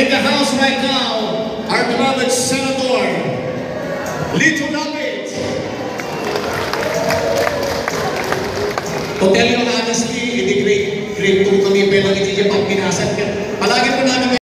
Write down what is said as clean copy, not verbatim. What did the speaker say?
the house right now, our beloved Senator, Lapid. To tell you honestly, hindi grade 2 kami, pero hindi niya pag pinasad. Palagi po namin